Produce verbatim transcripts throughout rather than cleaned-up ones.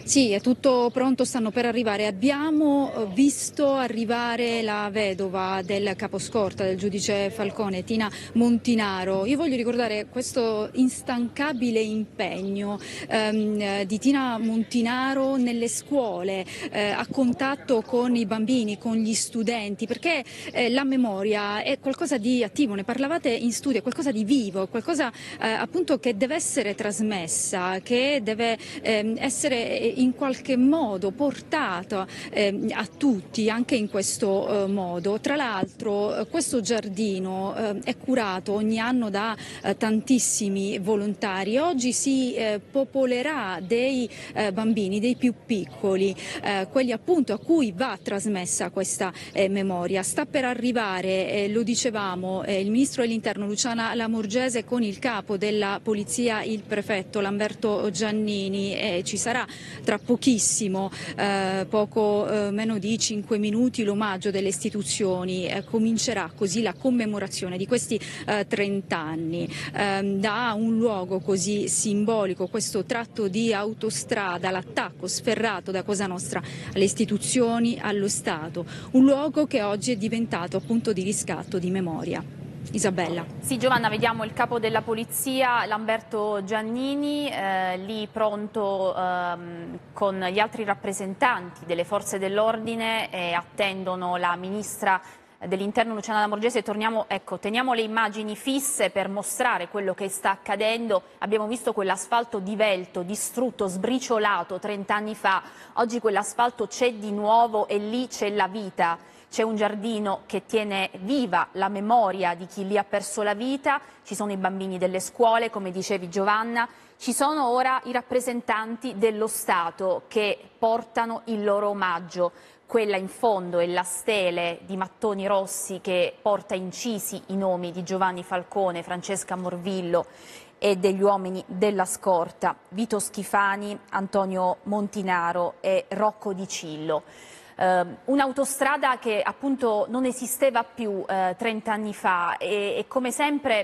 Sì, è tutto pronto, stanno per arrivare. Abbiamo visto arrivare la vedova del caposcorta, del giudice Falcone, Tina Montinaro. Io voglio ricordare questo instancabile impegno ehm, di Tina Montinaro nelle scuole, eh, a contatto con i bambini, con gli studenti, perché eh, la memoria è qualcosa di attivo, ne parlavate in studio, è qualcosa di vivo, qualcosa eh, appunto che deve essere trasmessa, che deve ehm, essere in qualche modo portato eh, a tutti anche in questo eh, modo. Tra l'altro eh, questo giardino eh, è curato ogni anno da eh, tantissimi volontari. Oggi si eh, popolerà dei eh, bambini, dei più piccoli, eh, quelli appunto a cui va trasmessa questa eh, memoria. Sta per arrivare, eh, lo dicevamo, eh, il Ministro dell'Interno Luciana Lamorgese con il capo della Polizia, il prefetto Lamberto Giannini, e ci sarà tra pochissimo, eh, poco eh, meno di cinque minuti, l'omaggio delle istituzioni. Eh, comincerà così la commemorazione di questi eh, trenta anni. Eh, da un luogo così simbolico, questo tratto di autostrada, l'attacco sferrato da Cosa Nostra alle istituzioni, allo Stato, un luogo che oggi è diventato appunto di riscatto, di memoria. Isabella. Sì, Giovanna, vediamo il capo della polizia, Lamberto Giannini, eh, lì pronto ehm, con gli altri rappresentanti delle forze dell'ordine, e attendono la ministra dell'Interno Luciana Lamorgese. Torniamo, ecco, teniamo le immagini fisse per mostrare quello che sta accadendo. Abbiamo visto quell'asfalto divelto, distrutto, sbriciolato trent'anni fa. Oggi quell'asfalto c'è di nuovo e lì c'è la vita. C'è un giardino che tiene viva la memoria di chi lì ha perso la vita, ci sono i bambini delle scuole, come dicevi Giovanna, ci sono ora i rappresentanti dello Stato che portano il loro omaggio. Quella in fondo è la stele di mattoni rossi che porta incisi i nomi di Giovanni Falcone, Francesca Morvillo e degli uomini della scorta, Vito Schifani, Antonio Montinaro e Rocco Di Cillo. Uh, un'autostrada che appunto non esisteva più trenta anni fa, e, e come sempre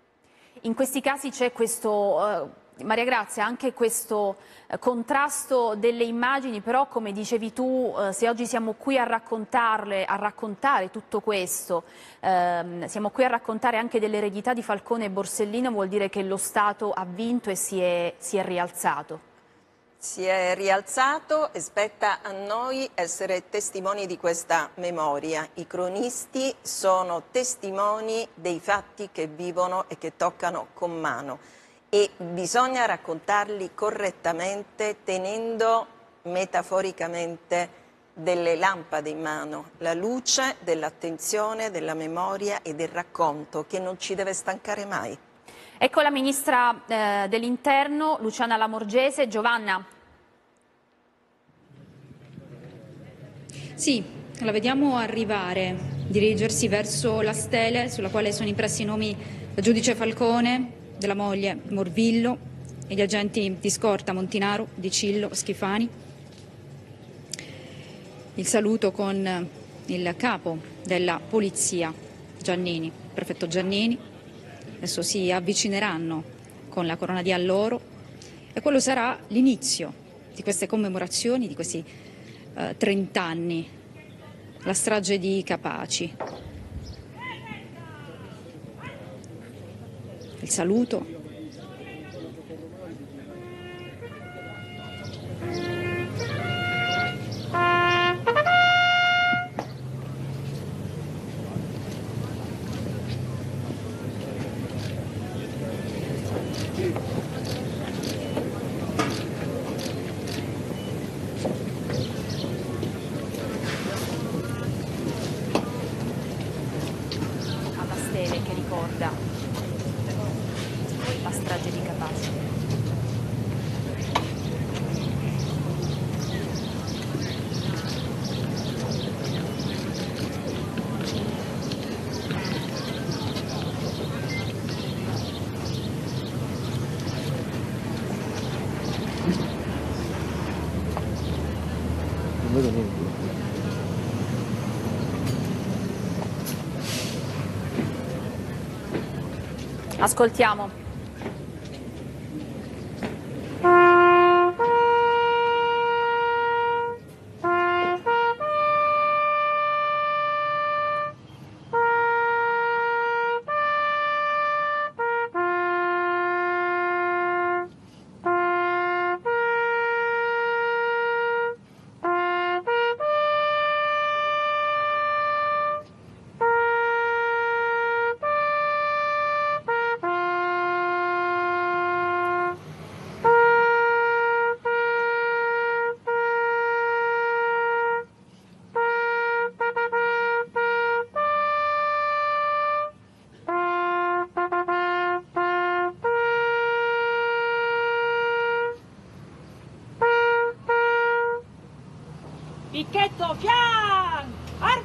in questi casi c'è questo, uh, Maria Grazia, anche questo uh, contrasto delle immagini, però come dicevi tu, uh, se oggi siamo qui a raccontarle, a raccontare tutto questo, uh, siamo qui a raccontare anche dell'eredità di Falcone e Borsellino, vuol dire che lo Stato ha vinto e si è, si è rialzato. Si è rialzato e spetta a noi essere testimoni di questa memoria. I cronisti sono testimoni dei fatti che vivono e che toccano con mano, e bisogna raccontarli correttamente tenendo metaforicamente delle lampade in mano, la luce dell'attenzione, della memoria e del racconto che non ci deve stancare mai. Ecco la Ministra eh, dell'Interno, Luciana Lamorgese. Giovanna. Sì, la vediamo arrivare, dirigersi verso la stele sulla quale sono impressi i nomi del giudice Falcone, della moglie Morvillo e gli agenti di scorta Montinaro, Di Cillo, Schifani. Il saluto con il capo della polizia, Giannini, prefetto Giannini. Adesso si avvicineranno con la corona di alloro e quello sarà l'inizio di queste commemorazioni, di questi uh, trenta anni, la strage di Capaci. Il saluto. Alla stele che ricorda la strage di Capaci. Non vedo niente. Ascoltiamo. Picchetto, fian! Ar-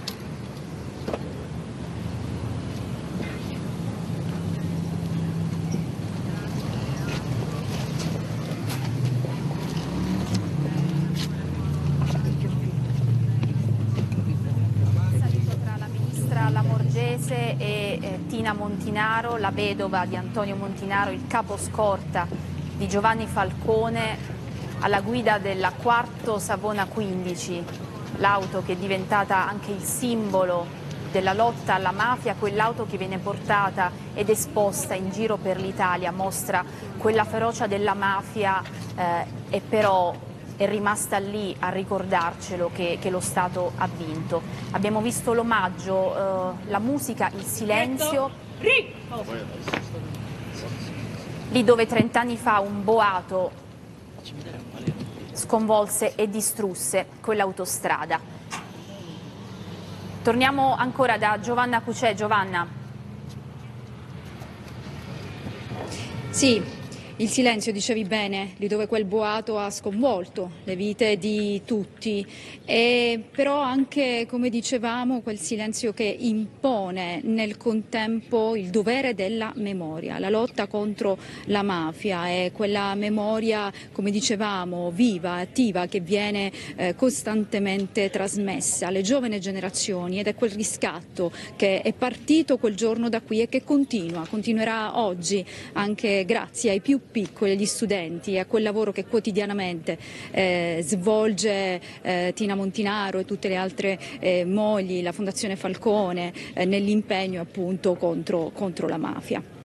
Lamorgese e eh, Tina Montinaro, la vedova di Antonio Montinaro, il caposcorta di Giovanni Falcone, alla guida della Quarto Savona quindici, l'auto che è diventata anche il simbolo della lotta alla mafia, quell'auto che viene portata ed esposta in giro per l'Italia, mostra quella ferocia della mafia eh, e però è rimasta lì a ricordarcelo che, che lo Stato ha vinto. Abbiamo visto l'omaggio, eh, la musica, il silenzio, lì dove trent'anni fa un boato sconvolse e distrusse quell'autostrada. Torniamo ancora da Giovanna Cucè. Giovanna. Sì. Il silenzio, dicevi bene, lì dove quel boato ha sconvolto le vite di tutti, e però anche, come dicevamo, quel silenzio che impone nel contempo il dovere della memoria, la lotta contro la mafia e quella memoria, come dicevamo, viva, attiva, che viene eh, costantemente trasmessa alle giovani generazioni, ed è quel riscatto che è partito quel giorno da qui e che continua, continuerà oggi anche grazie ai più piccoli, agli studenti, a quel lavoro che quotidianamente eh, svolge eh, Tina Montinaro e tutte le altre eh, mogli, la Fondazione Falcone, eh, nell'impegno appunto contro, contro la mafia.